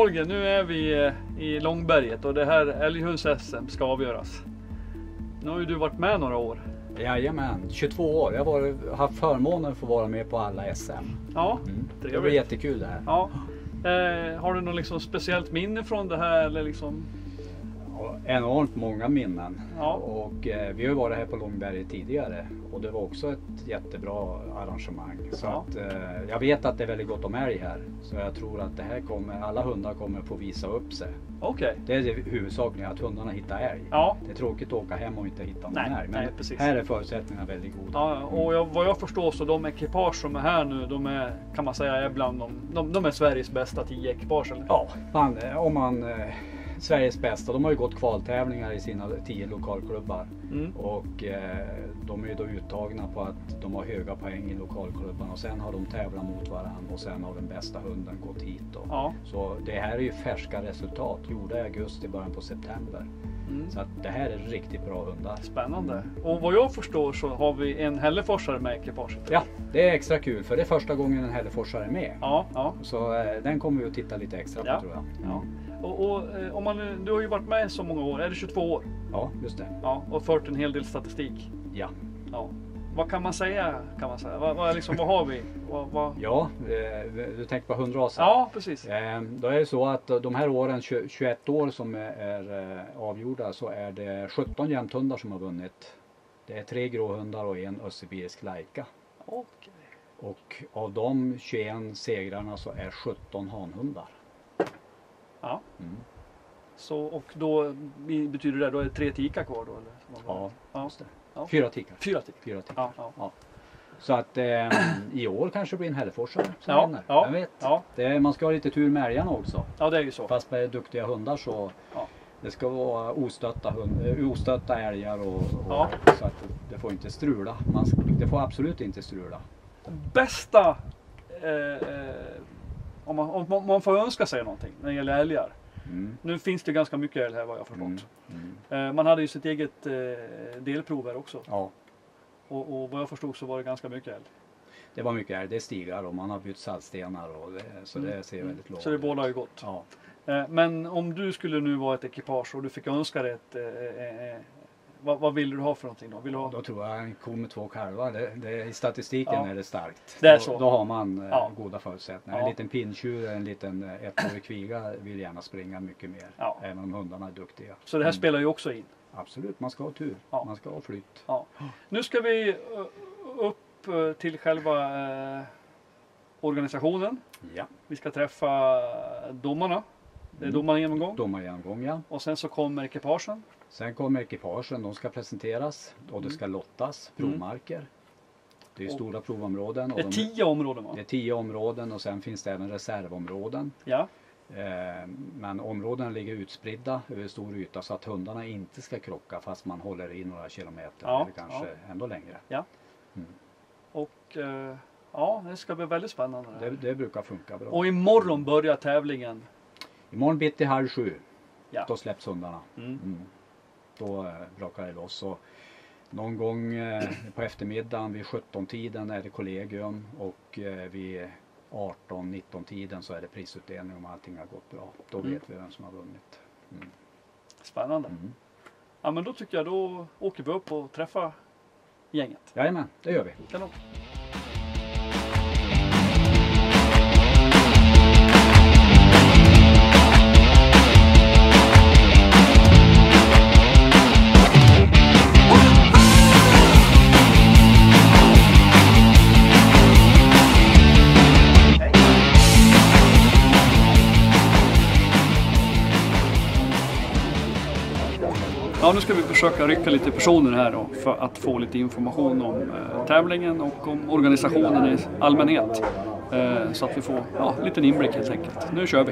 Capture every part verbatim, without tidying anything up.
Holger, nu är vi i Långberget och det här älghunds-S M ska avgöras. Nu har ju du varit med några år. Jajamän, tjugotvå år. Jag har haft förmånen att få vara med på alla S M. Ja, mm. Det trevligt. blir jättekul det här. Ja. Eh, har du något liksom speciellt minne från det här? Eller liksom? Ja, enormt många minnen. Ja. Och eh, vi har ju varit här på Långberget tidigare. Och det var också ett jättebra arrangemang. Så Ja. att, eh, jag vet att det är väldigt gott om älg här. Så jag tror att det här kommer, alla hundar kommer få visa upp sig. Okej. Okay. Det är det huvudsakliga, att hundarna hittar älg. Ja. Det är tråkigt att åka hem och inte hitta någon Nej, älg. Men nej, precis. här är förutsättningarna väldigt goda. Ja, och jag, vad jag förstår så de ekipage som är här nu, de är, kan man säga, är bland de, de, de är Sveriges bästa tio ekipage. Eller? Ja, man, om man... Eh, Sveriges bästa, de har ju gått kvaltävlingar i sina tio lokalklubbar. Mm. Och eh, de är ju då uttagna på att de har höga poäng i lokalklubban och sen har de tävlat mot varandra och sen har den bästa hunden gått hit då. Ja. Så det här är ju färska resultat, gjorda i augusti, början på september. Mm. Så att det här är riktigt bra hundar. Spännande. Mm. Och vad jag förstår så har vi en hälleforsare med ekipaget. Ja, det är extra kul för det är första gången en hälleforsare är med. Ja, ja. Så eh, den kommer vi att titta lite extra på, Ja. tror jag. Ja. Och, och om man, du har ju varit med så många år, är det tjugotvå år? Ja, just det. Ja, och fört en hel del statistik. Ja. Ja. Vad kan man säga? Kan man säga? Vad, vad, liksom, vad har vi? Vad, vad... Ja, eh, du tänker på hundraser. Ja, precis. Eh, då är det så att de här åren, tjugoett år som är, är eh, avgjorda, så är det sjutton jämthundar som har vunnit. Det är tre gråhundar och en östsibirisk lajka. Okej. Och av de tjugoett segrarna så är sjutton hanhundar. Ja. Mm. Så, och då betyder det då är det tre tikar kvar då? Eller? Ja, Ja. just det. Ja. Fyra tikar. Fyra tikar. Fyra tikar. Ja, ja. Ja. Så att eh, i år kanske det blir en hälleforsare som Ja, vinner. ja, Jag vet. ja. Det, man ska ha lite tur med älgarna också. Ja, det är ju så. Fast med duktiga hundar så Ja. det ska vara ostötta, hund, ostötta älgar och, och Ja. så att det får inte strula. Man, det får absolut inte strula. Bästa, eh, eh, om, man, om man får önska sig någonting när det gäller älgar. Mm. Nu finns det ganska mycket älg här vad jag har Mm. förstått. Mm. Eh, man hade ju sitt eget eh, delprov här också. Ja, Och, och vad jag förstod så var det ganska mycket älg. det var mycket älg. Det är stigar och man har bytt saltstenar och det, så det ser Mm. väldigt lovande Så det ut. båda ju gott. Ja. Eh, men om du skulle nu vara ett ekipage och du fick önska dig ett, eh, eh, vad, vad vill du ha för någonting då? Vill du ha? Då tror jag en ko med två kalvar, det, det, i statistiken Ja. är det starkt. Det är då, så. Då har man eh, Ja. goda förutsättningar. Ja. En liten pinntjur, en liten eh, ettårig kviga vill gärna springa mycket mer. Ja. Även om hundarna är duktiga. Så det här Mm. spelar ju också in. Absolut, man ska ha tur. Ja. Man ska ha flytt. Ja. Nu ska vi eh, upp eh, till själva eh, organisationen. Ja. Vi ska träffa domarna. Det är Mm. domargenomgång. Domargenomgång, ja. Och sen så kommer ekipagen. Sen kommer ekipagen, de ska presenteras och det Mm. ska lottas Mm. provmarker. Det är ju Och- stora provområden. Och Det är de, tio områden va? det är tio områden och sen finns det även reservområden. Ja. Eh, men områdena ligger utspridda över stor yta så att hundarna inte ska krocka fast man håller i några kilometer Ja, eller kanske ändå längre. Ja. Mm. Och eh, ja, det ska bli väldigt spännande. Det Det, här. det brukar funka bra. Och imorgon börjar tävlingen. Imorgon bitti halv sju, Ja. då släpps hundarna. Mm. Mm. Då eh, brakar det loss. Och någon gång eh, på eftermiddagen vid sjutton-tiden är det kollegium och eh, vid arton-nitton-tiden så är det prisutdelning om allting har gått bra. Då Mm. vet vi vem som har vunnit. Mm. Spännande. Mm. Ja men då tycker jag då åker vi upp och träffar gänget. Jajamän, det gör vi. Kanon. Ja, nu ska vi försöka rycka lite personer här då, för att få lite information om eh, tävlingen och om organisationen i allmänhet. Eh, så att vi får ja, lite inblick helt enkelt. Nu kör vi!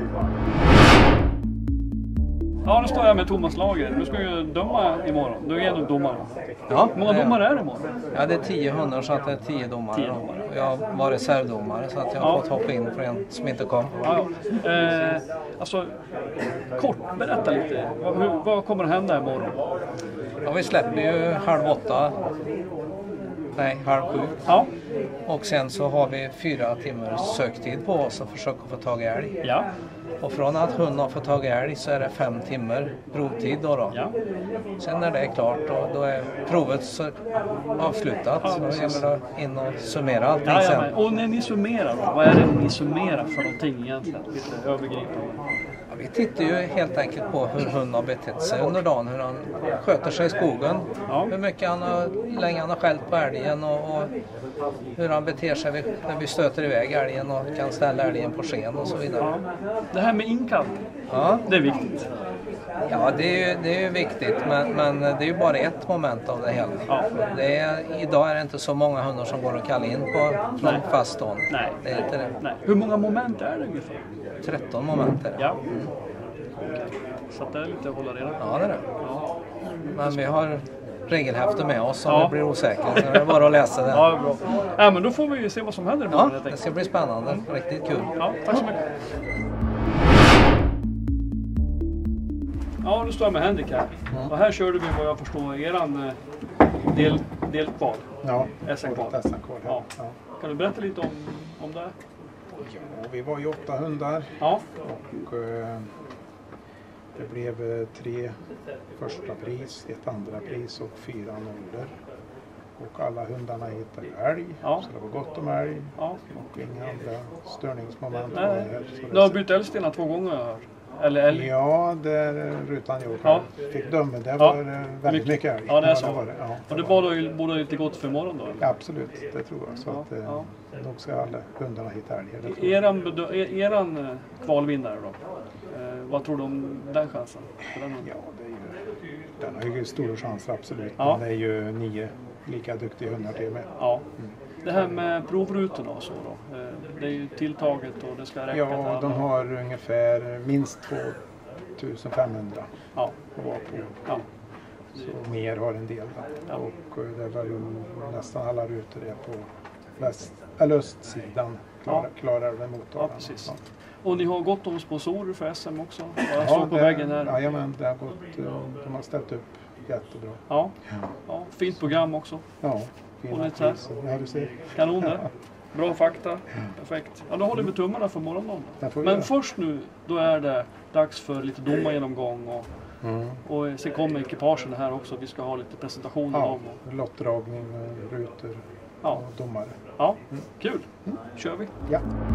Ja, nu står jag med Thomas Lager. Du ska ju döma imorgon. Du är en av domarna. Ja, Hur många det är domare är det imorgon? Ja, det är tio hundar så att det är tio domare. Tio då. domare. Och jag var reservdomare så att jag har Ja. fått hoppa in för en som inte kom. Ja, ja. Eh, alltså, kort, berätta lite. Vad, hur, vad kommer att hända imorgon? Ja, vi släpper ju halv åtta. Nej, halv sju. Ja, Och sen så har vi fyra timmars söktid på oss att försöka få tag i älg. ja. Och från att hunden har fått tag i älg så är det fem timmar provtid då. då. Ja. Sen när det är klart då, då är provet så avslutat. Ja, Så precis. jag vill in och summera allting Ja, ja, sen. men, och när ni summerar då, vad är det ni summerar för någonting egentligen? Lite övergripande. Ja, vi tittar ju helt enkelt på hur hunden har betett sig under dagen, hur han sköter sig i skogen, Ja. hur mycket han har, hur länge han har skällt på älgen och, och hur han beter sig vid, när vi stöter iväg älgen och kan ställa älgen på sken och så vidare. Ja. Det här med inkall, Ja, det är viktigt. ja det, är ju, det är ju viktigt men, men det är ju bara ett moment av det hela. Ja. Det är, idag är det inte så många hundar som går att kalla in på från Nej. fast stånd. Nej. Det är inte det. Nej. Hur många moment är det ungefär? tretton moment är det. Ja. Så att det är lite att hålla reda på. Ja, det är det. Ja. Men vi har regelhäfte med oss om Ja. det blir osäkert. Så det är bara att läsa det. Ja, bra. Ja, men då får vi ju se vad som händer imorgon, Ja, helt det enkelt. ska bli spännande. Riktigt kul. Ja, tack så mycket. Ja, nu står jag med Henrik här. Och här körde vi vad jag förstår eran eh, del, delkval. Ja, S M-kval. S M-kval. Ja. Ja. Kan du berätta lite om, om det? Ja, vi var ju åtta hundar Ja, och eh, det blev eh, tre första pris, ett andra pris och fyra nollor. Och alla hundarna hittade älg, Ja. så det var gott om älg ja. och inga andra störningsmoment. var Nej. här, så Du det- har bytt älgstenar två gånger har jag hört. Eller älg. Ja, där rutan gjort. Ja. Fick döma, det Ja. var eh, väldigt mycket älg. Ja, det är så. var det. Ja, Och det borde ju borde lite gott för imorgon då? Eller? Absolut, det tror jag. Så Ja, att, eh, ja. nog ska alla hundarna hitta älg. det tror jag. Eran, bedö- er, eran eh, kvalvinnare då? Eh, vad tror du om den chansen? För den hunden? Ja, det är ju, den har ju stora chanser absolut. Ja. Men det är ju nio lika duktiga hundar till med. Ja. Det här med provrutorna och så då? Eh, det är ju tilltaget och det ska räcka till Ja, alla. de har ungefär minst två tusen femhundra Ja, att vara på. ja, Så mer har en del. Då. Ja. Och eh, det var ju nästan alla rutor är på väst, eller östsidan. Klarar, klarar den mottagaren. ja, precis. Och ni har gått om sponsorer för S M också? Och jag Ja, såg på det- väggen här. Jajamän, det har gått, eh, de har ställt upp jättebra. Ja, ja, fint program också. Ja, Och fina lite här. priser. Ja, du ser. Kanon det. Bra fakta. Perfekt. Ja, då håller vi tummarna för morgondagen. Det får vi Men göra. först nu, då är det dags för lite domargenomgång och, Mm. och sen kommer ekipagen här också. Vi ska ha lite presentationer Ja, om. Och, lottdragning, eh, rutor ja, och domare. ja, kul. Kör vi. Ja.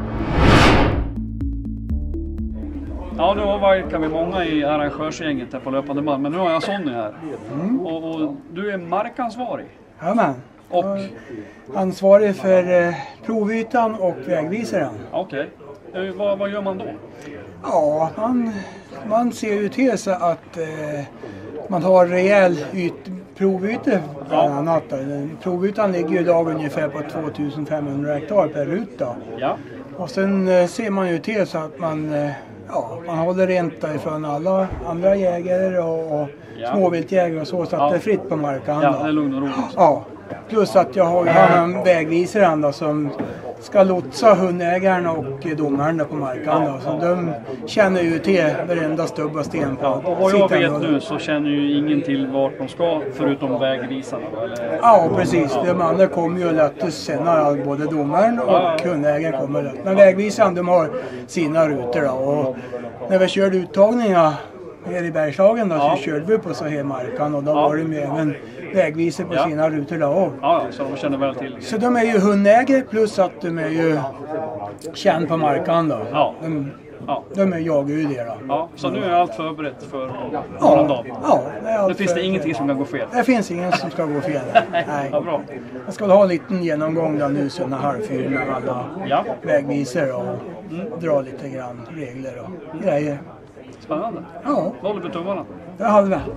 Ja, nu avverkar vi många i arrangörsgänget här på löpande band, men nu har jag Sonny här. Och, och du är markansvarig. Jajamän. Och, Ansvarig för eh, provytan och vägvisaren. okej. Eh, Vad, vad gör man då? Ja, man, man ser ju till så att eh, man har rejäl yt, provytor bland annat. då. Provytan ligger ju idag ungefär på tvåtusenfemhundra hektar per ruta. Ja, Och sen eh, ser man ju till så att man, eh, ja, man håller rent ifrån alla andra jägare och, och Ja. småviltjägare och så, så att Ja. det är fritt på marken. ja då. det är lugn och ro. Ja, plus att jag har ju en vägvisare då, som ska lotsa hundägaren och domaren då på marken. Då, så de känner ju till varenda stubb och sten på Ja, och vad jag sitt vet område. nu så känner ju ingen till vart de ska förutom vägvisarna då, eller? Ja, precis. De andra kommer ju lätt senare. Både domaren och hundägaren kommer lätt. Men vägvisaren, de har sina rutor då. Och när vi körde uttagningar här i Bergslagen då, Ja. så körde vi på så här marken och då Ja. var de ju även vägvisor på Ja. sina rutor då. Ja, ja, så de känner väl till. Så de är ju hundägare plus att de är ju känd på marken då. Ja. De, Ja, de är jagudiga då. ja, så nu är allt förberett för morgondagen. ja, det, är allt Det finns det för- ingenting som kan gå fel. Det finns ingen som ska gå fel. Nej. Ja, bra. Jag ska ha en liten genomgång då nu sådana halvfyr med alla Ja. vägvisor och dra lite grann regler och grejer. Spännande. Ja, Då håller vi tummarna. det hade vi.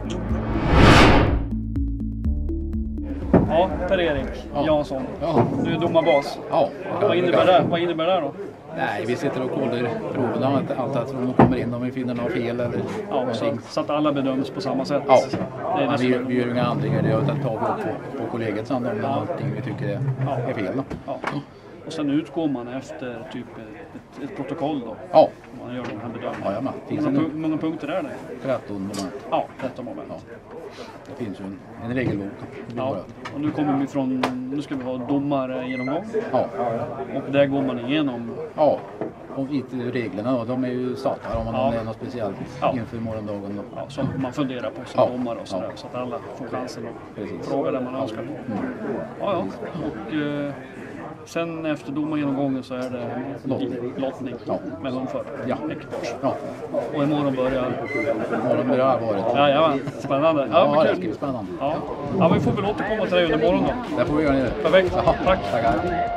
Ja, Per-Erik Jansson. Ja. Du är domarbas. Ja. Vad innebär det? Vad innebär det då? Nej, vi sitter och kollar proverna allt, allt eftersom de kommer in om vi finner något fel eller Ja, så, någonting. så att alla bedöms på samma sätt. Ja, Det är men det vi, som är... vi gör inga ändringar. Det tar vi upp på, på kollegiet sen om det är någonting vi tycker är, är fel. Då. Ja. Och sen utgår man efter typ ett, ett protokoll då. Ja, Man gör de här bedömningarna. ja, ja men, Hur finns många, en pu- hur många punkter är det? tretton moment. Ja, tretton moment. Ja. Det finns ju en, en regelbok. Ja. Och nu kommer vi från, nu ska vi ha domargenomgång. Ja. Och där går man igenom. Ja, Och reglerna då, de är ju statliga om man Ja. är något speciellt Ja. inför morgondagen. Då. Ja, som man funderar på som Ja. domare och sådär. Ja. Så att alla får chansen att Precis. fråga det man önskar. Mm. Ja, ja. Och eh, sen efter domargenomgången så är det Lottning. lottning Ja. med hundförare. Ja. Ekipage. Ja, Och imorgon börjar... morgon börjar allvaret. Ja, ja, spännande. Ja, Ja, men det kul. ska bli spännande. Ja. Ja, men vi får väl återkomma till dig under morgonen då. Det får vi göra nu. Perfekt. Jaha, Tack. Tackar.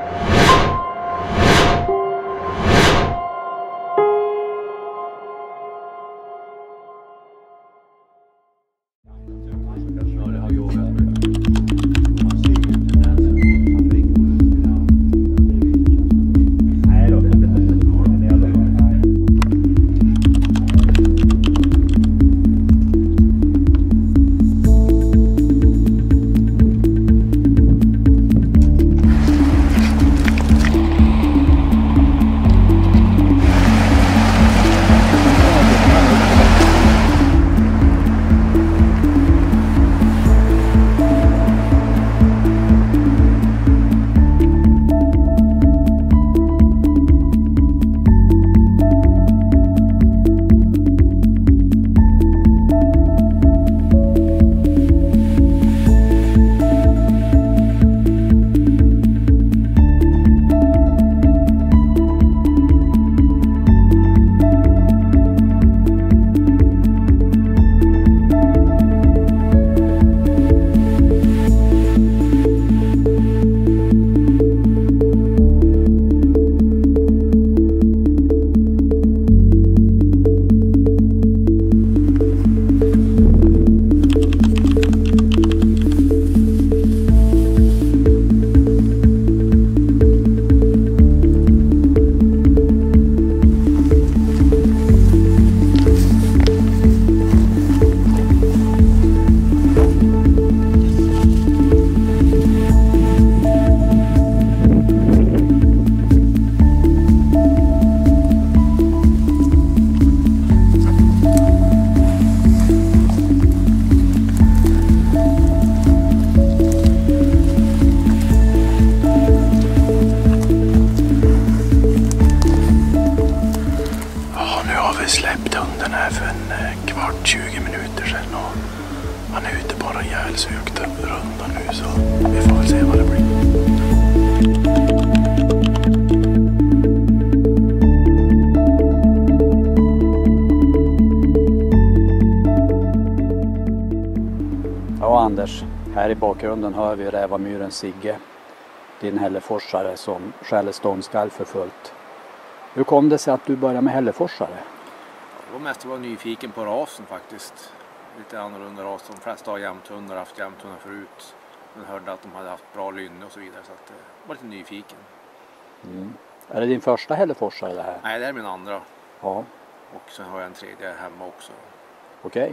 Anders, här i bakgrunden hör vi rävamyren Sigge, din hälleforsare som skäller ståndskall för fullt. Hur kom det sig att du började med hälleforsare? Det var mest att jag var nyfiken på rasen faktiskt. Lite annorlunda ras. De flesta har jämthundar, haft jämthundar förut. Men hörde att de hade haft bra lynne och så vidare, så att jag var lite nyfiken. Mm. Är det din första hälleforsare det här? Nej, det är min andra. Ja. Och sen har jag en tredje hemma också. Okej.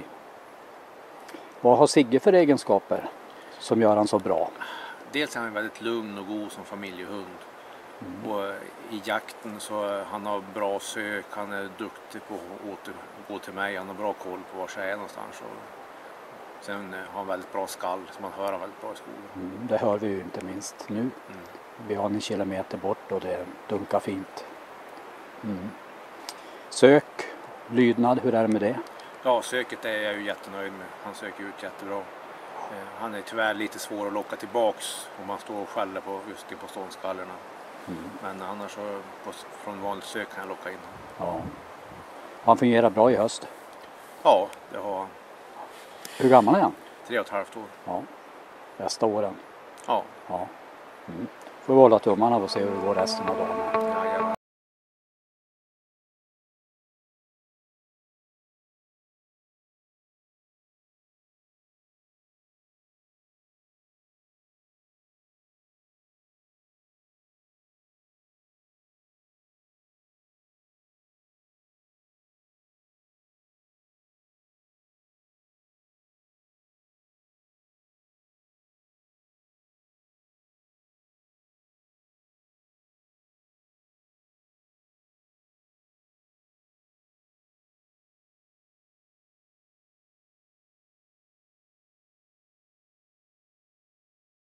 Vad har Sigge för egenskaper som gör han så bra? Dels är han väldigt lugn och god som familjehund. Mm. Och i jakten så han har bra sök, han är duktig på att återgå till mig, han har bra koll på var jag är någonstans. Och sen har han väldigt bra skall, så man hör han väldigt bra i skogen. Mm, det hör vi ju inte minst nu. Mm. Vi har en kilometer bort och det dunkar fint. Mm. Sök, lydnad, hur är det med det? Ja, söket är jag ju jättenöjd med. Han söker ut jättebra. Han är tyvärr lite svår att locka tillbaks om man står och skäller på just på ståndskallarna. Mm. Men annars så på, från vanligt sök kan jag locka in honom. Ja. Han fungerar bra i höst? Ja, det har han. Hur gammal är han? Tre och ett halvt år. Ja, bästa åren. Ja. Ja. Mm. Får vi hålla tummarna och se hur det går resten av dagen. Ja, ja.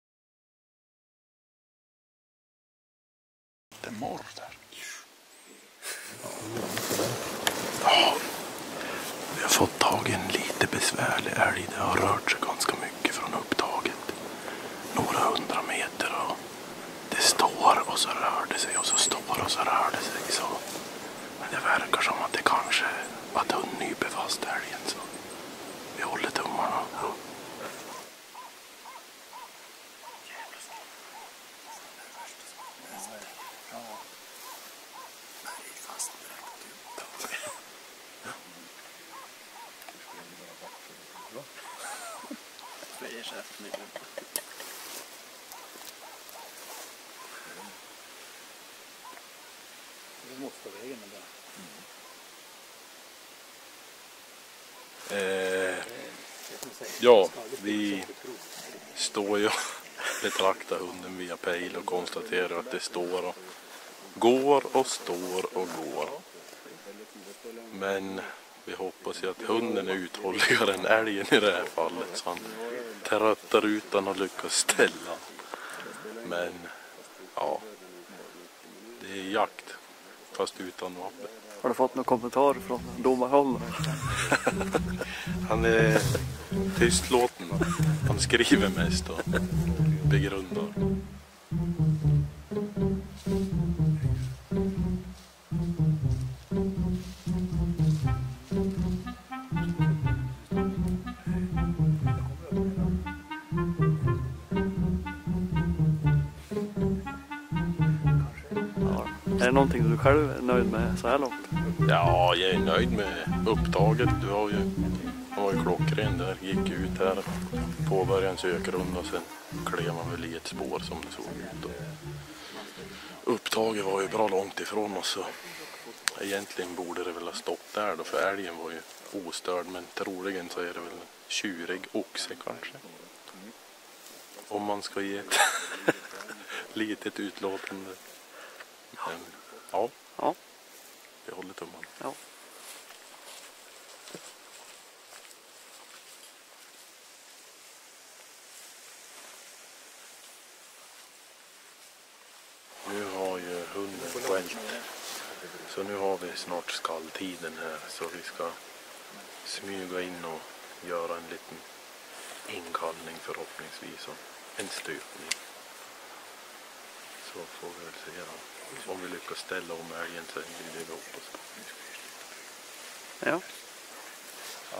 Morr där. förfärlig älg. Det har rört sig ganska mycket från upptaget. Några hundra meter och det står och så rör det sig och så står och så rör det sig. Så. Men det verkar som att det kanske att hunden nyper fast älgen, så vi håller tummarna. Ja. Eh, ja, vi står ju och betraktar hunden via pejl och konstaterar att det står och går och står och går. Men vi hoppas ju att hunden är uthålligare än älgen i det här fallet, så han tröttar utan att lyckas ställa. Men ja, det är jakt fast utan vapen. Har du fått några kommentarer från domarhåll? Han är tystlåten. Han skriver mest och begrundar. Är det någonting du själv är nöjd med så här långt? Ja, jag är nöjd med upptaget. Du har ju, han var ju klockren där, gick ut här, påbörjade en sökrunda och sen klev man väl i ett spår som det såg ut. Och upptaget var ju bra långt ifrån oss, så egentligen borde det väl ha stått där då, för älgen var ju ostörd, men troligen så är det väl en tjurig oxe kanske. Om man ska ge ett litet utlåtande. Men, ja. Ja. Vi håller tummarna. Ja. Nu har ju hunden skällt. Så nu har vi snart skalltiden här, så vi ska smyga in och göra en liten inkallning förhoppningsvis och en stöpning. Så får vi väl se då. Om vi lyckas ställa om älgen så är det det vi hoppas på. Ja. Ja.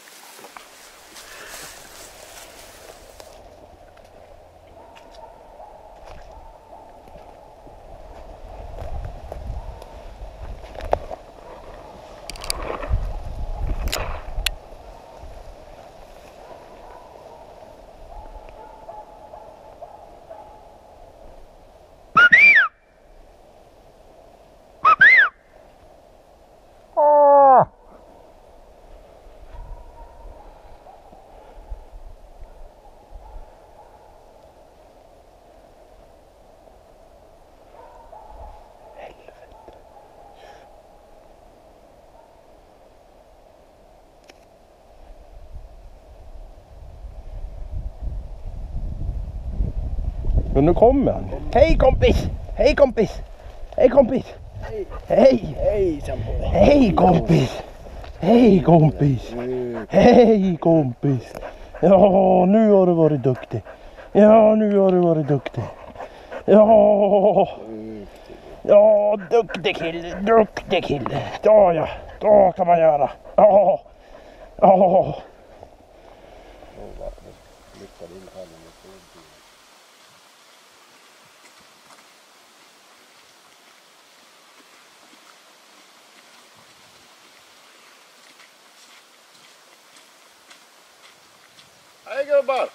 Men nu kommer han. Hej kompis! Hej kompis! Hej kompis! Hej! Hej! Hej kompis! Hej kompis! Hej kompis! Ja, nu har du varit duktig. Ja, nu har du varit duktig. Ja! Ja, duktig kille, duktig kille. Ja, ja. Så kan man göra. Ja! Ja! Hej gubbar!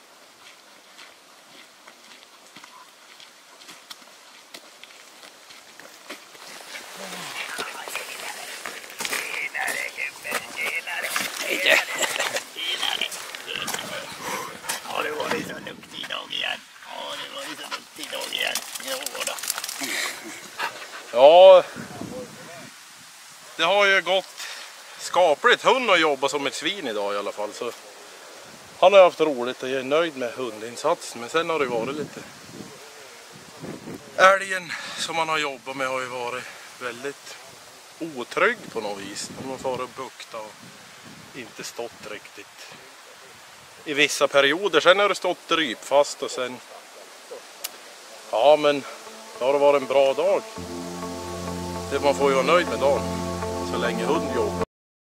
Har du varit så duktig idag igen? Har du varit så duktig idag igen? Jo då. Ja, det har ju gått skapligt. Hund har jobbat som ett svin idag i alla fall. Så han har haft roligt och jag är nöjd med hundinsatsen. Men sen har det varit lite... Älgen som man har jobbat med har ju varit väldigt otrygg på något vis. Man får fara och bukta och inte stått riktigt i vissa perioder. Sen har det stått drypfast och sen... Ja, men det har varit en bra dag. Det man får ju vara nöjd med dagen så länge hund jobbar.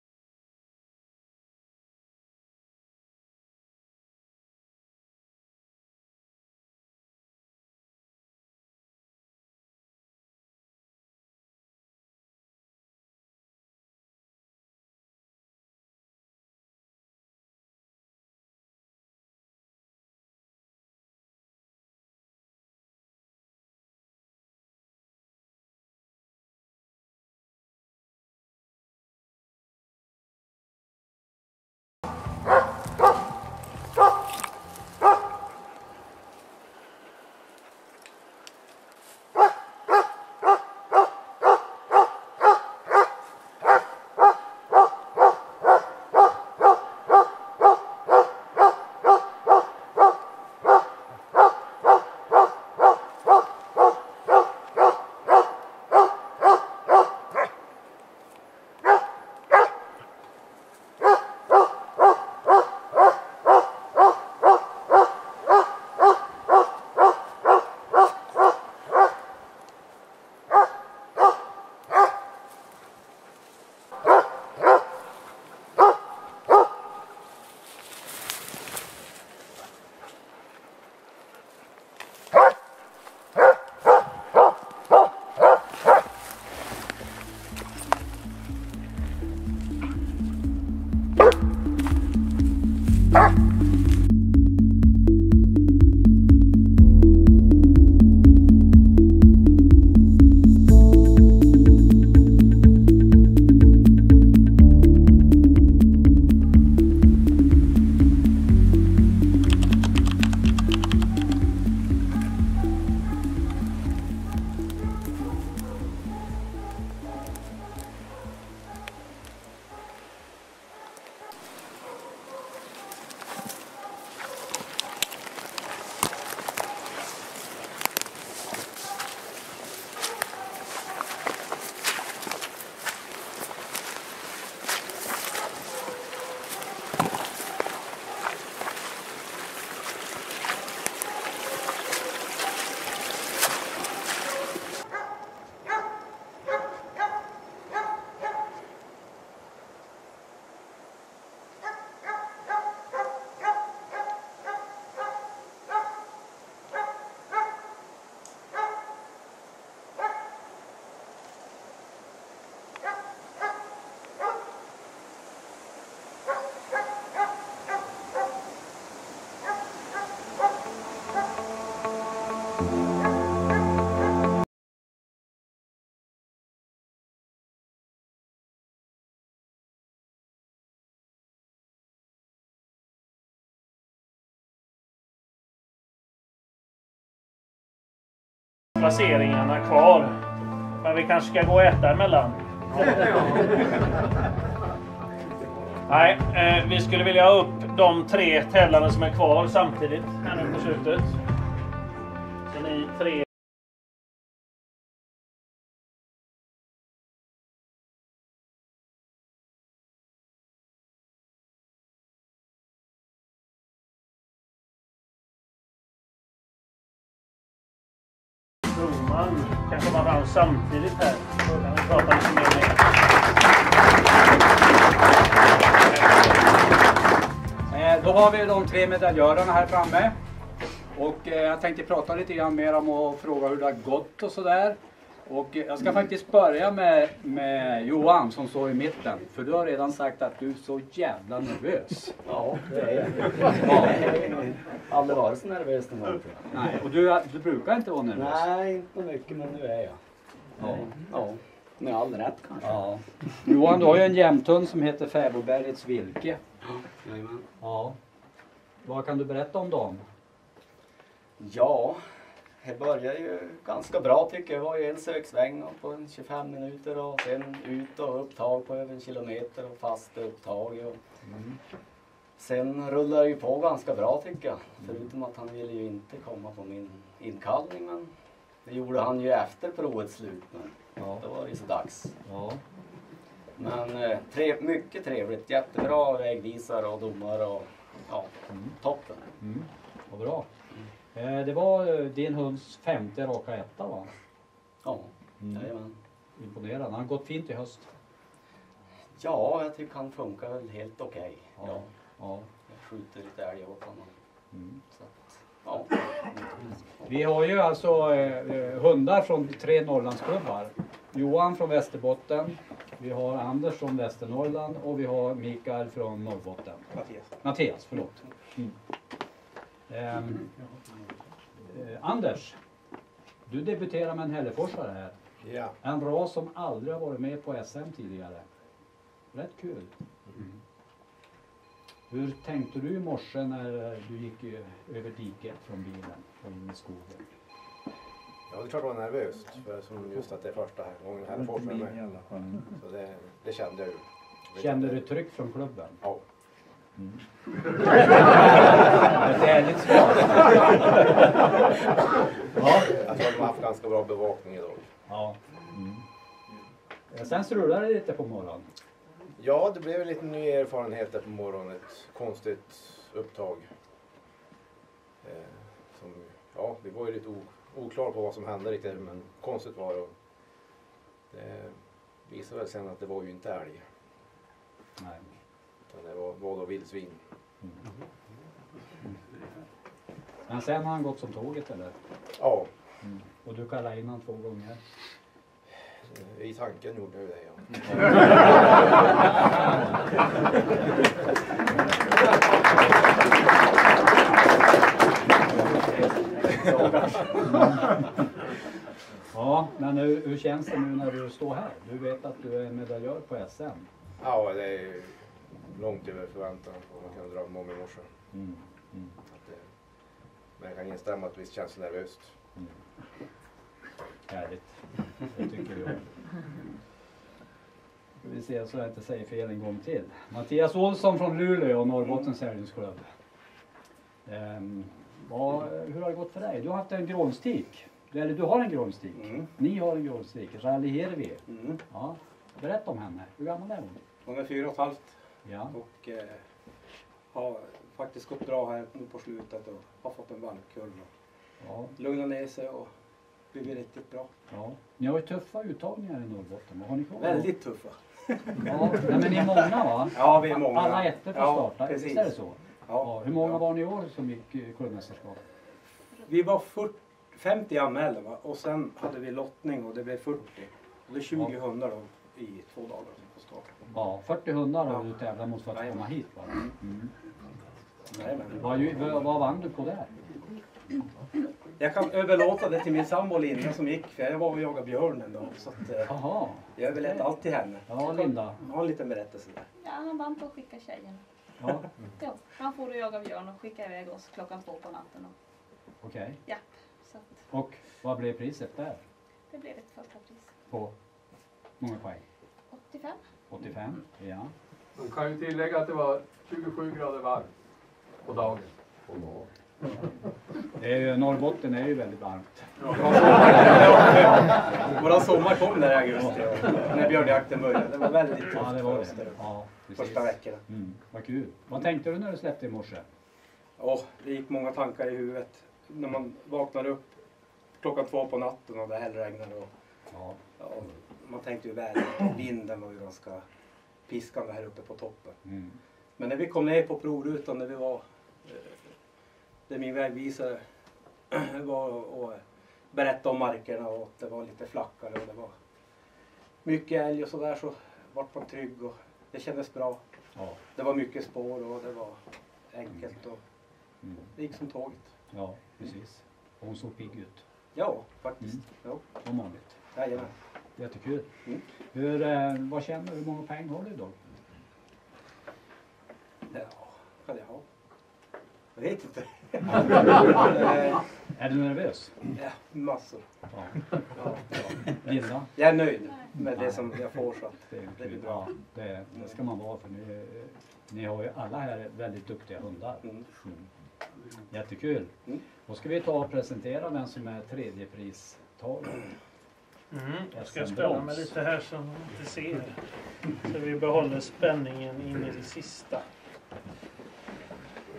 Placeringarna kvar. Men vi kanske ska gå och äta emellan. Nej, eh, vi skulle vilja ha upp de tre tävlande som är kvar samtidigt här nu på slutet. Så ni tre. Roman kan komma fram samtidigt här. Då kan vi prata lite mer med. Då har vi de tre medaljörerna här framme. Och eh, jag tänkte prata lite grann mer om och fråga hur det har gått och sådär. Och eh, jag ska faktiskt börja med, med Johan som står i mitten. För du har redan sagt att du är så jävla nervös. Ja, det är jag. Ja. Aldrig varit så nervös någon gång. Nej, och du, du brukar inte vara nervös? Nej, inte mycket, men nu är jag. Ja, ja. Med all rätt kanske. Ja. Johan, du har ju en jämthund som heter Fäbodbergets Vilke. Jajamän. Ja. Vad kan du berätta om dem? Ja, det började ju ganska bra tycker jag. Det var ju en söksväng på en tjugofem minuter och sen ut och upptag på över en kilometer och fast upptag. Och mm. Sen rullade det ju på ganska bra tycker jag. Förutom att han ville ju inte komma på min inkallning, men det gjorde han ju efter provets slut. Men ja. Då var det så dags. Ja. Men eh, tre, mycket trevligt, jättebra vägvisare och domare och ja, toppen. Mm. Vad bra. Eh, det var eh, din hunds femte raka etta, va? Ja, Mm. jajamän. Imponerande. Han har gått fint i höst. Ja, jag tycker han funkar väl helt okej. Ja. Ja. Ja. Jag skjuter lite älg åt honom. Mm. Så att, ja. Vi har ju alltså eh, hundar från tre Norrlandsklubbar. Johan från Västerbotten, vi har Anders från Västernorrland och vi har Mikael från Norrbotten. Mattias. Mattias, förlåt. Mm. Ehm, eh, Anders, du debuterar med en Hälleforsare här. Ja. En ras som aldrig har varit med på S M tidigare. Rätt kul. Mm. Hur tänkte du i morse när du gick över diket från bilen och in i skogen? Ja, det är klart jag var nervöst. För som just att det är första här gången här får med mig. Mm. Så det, det kände jag ju. Kände du tryck från klubben? Ja. Mm. Ett ärligt svar. Ja. Jag tror att de har haft ganska bra bevakning idag. Ja. Mm. Sen strulade det lite på morgonen. Ja, det blev en liten ny erfarenhet där på morgonen. Ett konstigt upptag. Eh, som, ja, vi var ju lite oklara på vad som hände riktigt, men konstigt var det. Och det visade väl sen att det var ju inte älg. Nej. Utan det var, var då vildsvin. Mm. Men sen har han gått som tåget, eller? Ja. Mm. Och du kallade in han två gånger? I tanken gjorde jag det, ja. Ja, men hur, hur känns det nu när du står här? Du vet att du är medaljör på S M. Ja, det är långt över förväntan vad man kan drömma om i morse. Mm. Mm. Att det, men jag kan instämma att visst känns nervöst. Mm. Härligt, det tycker jag. Vi ser så jag inte säger fel en gång till. Mattias Olsson från Luleå och Norrbottens älgsklubb. Um, vad, hur har det gått för dig? Du har haft en grånstik. Eller du har en grånstik. Mm. Ni har en grånstik. Rally Hervi. Mm. Ja. Berätta om henne. Hur gammal är hon? Hon är fyra och ett halvt. Ja. Och eh, har faktiskt gått bra här nu på slutet och har fått en valpkull. Ja. Lugnat ner sig och blivit riktigt bra. Ja. Ni har ju tuffa uttagningar i Norrbotten. Vad har ni kvar? Väldigt tuffa. Ja, men ni är många, va? Ja, vi är många. Alla ettor får Ja, starta. precis. Visst är det så? Ja. Ja. Hur många var ni i år som gick eh, klubbmästerskap? Vi var fyrtio, femtio anmälda, va? Och sen hade vi lottning och det blev fyrtio. Och det är tjugo Ja. hundar då, i två dagar som får starta. Ja, fyrtio hundar har du tävlat mot för att komma hit, va? Mm. Jajamän. Vad, ju- vad, vad vann du på där? Jag kan överlåta det till min sambo Linda som gick, för jag var och jagade björn en dag. Så att, eh, Jaha. jag överlät allt till henne. Ja, Linda. Jag har en liten berättelse där. Ja, han vann på att skicka tjejen. Ja, Jo, han får och jaga björn och skicka iväg oss klockan två på natten. Och, okej. ja, så att Och vad blev priset där? det blev ett första pris. På många poäng? åttiofem. åttiofem? Ja. Man kan ju tillägga att det var tjugosju grader varmt på dagen. Det är ju, Norrbotten är ju väldigt varmt. Våran sommar kom där i augusti och när björnjakten började. Det var väldigt tufft Ja, det var för oss det. där Ja, precis. första veckorna. Mm, vad kul. Vad tänkte du när du släppte i morse? Ja, det gick många tankar i huvudet. När man vaknar upp klockan två på natten och det hällregnade. Och, ja. Ja, man tänkte ju väl, vinden var ju ganska piskande här uppe på toppen. Mm. Men när vi kom ner på provrutan, när vi var, eh, där min vägvisare var och berättade om markerna och att det var lite flackare och det var mycket älg och sådär, så vart man trygg och det kändes bra. Ja. Det var mycket spår och det var enkelt och Mm. det gick som tåget. Ja, precis. Och hon såg pigg ut. Ja, faktiskt. Mm. Ja. Som vanligt. Jajamän. Jättekul. Mm. Hur, eh, vad känner du? Hur många poäng har du idag? Ja, kan jag ha? Jag vet inte. Är du nervös? Ja, massor. Ja. Ja. Linda? Jag är nöjd med det som jag får, så att Det, är det blir kul. bra. Ja, det, det ska man vara, för ni, ni har ju alla här väldigt duktiga hundar. Mm. Mm. Jättekul. Mm. Då ska vi ta och presentera vem som är tredje pristagare. Mm. Jag ska ställa mig lite här så ni inte ser. Så vi behåller spänningen in i det sista.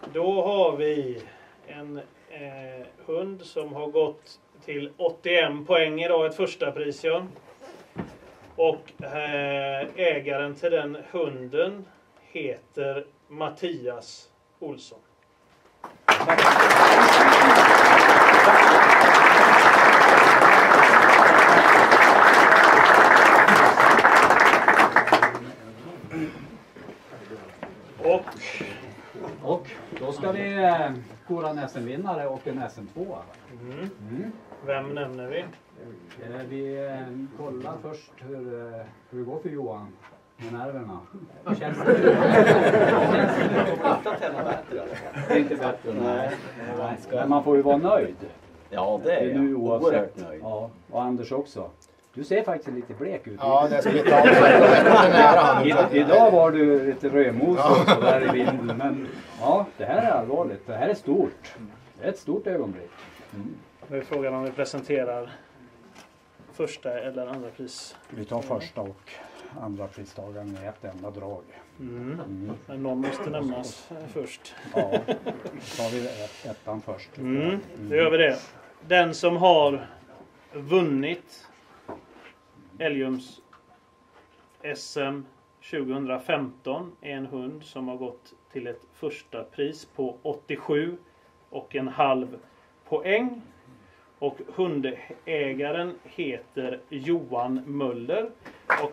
Då har vi en eh, hund som har gått till åttioen poäng idag, ett första pris. Ja. Och eh, ägaren till den hunden heter Mattias Olsson. Och, och då ska vi eh, kora en S M-vinnare och en S M två. Mm. Mm. Vem nämner vi? Eh, vi eh, kollar först hur, eh, hur det går för Johan med nerverna. Hur känns det? Det är inte bättre. Nej. Men man får ju vara nöjd. Ja, det är jag. Nu oerhört nöjd. Ja, och Anders också. Du ser faktiskt lite blek ut. Ja, det ska vi ta. I, idag var du lite rödmos och så där i vinden. Men ja, det här är allvarligt. Det här är stort. Det är ett stort ögonblick. Mm. Nu är frågan om vi presenterar första eller andra pris. Vi tar första och andra pristagaren med ett enda drag. Mm. Mm. Men någon måste nämnas först. Ja, då tar vi ett, ettan först. Mm. Då gör vi det. Den som har vunnit Älgums S M tjugohundrafemton är en hund som har gått till ett första pris på åttiosju och en halv poäng. Och hundägaren heter Johan Möller. Och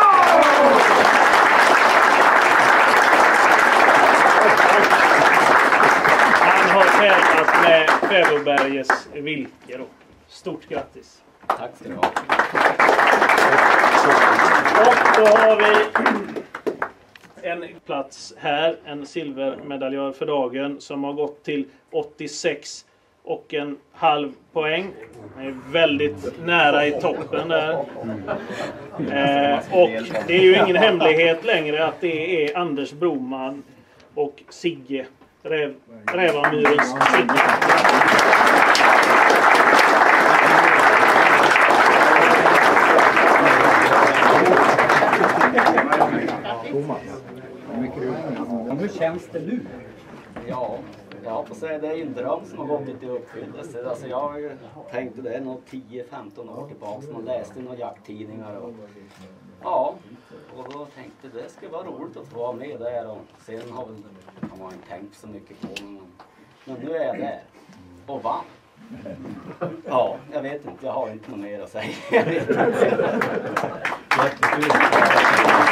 han har tävlat med Fäbodbergets Vilke. Stort grattis! Tack ska du ha. Och då har vi en plats här, en silvermedaljör för dagen som har gått till åttiosex och en halv poäng. Han är väldigt nära i toppen där. Eh, och det är ju ingen hemlighet längre att det är Anders Broman och Sigge, Räv, Rävamyrens Sigge. Hur känns det nu? Ja, jag får säga det är en dröm som har gått lite i uppfyllelse. Alltså jag tänkte det nog tio femton år tillbaka. Man läste några jakttidningar och ja, och då tänkte det skulle vara roligt att få vara med där. Och sen har, väl, har man inte tänkt så mycket på men, men nu är jag där och vann. Ja, jag vet inte, jag har inte något mer att säga.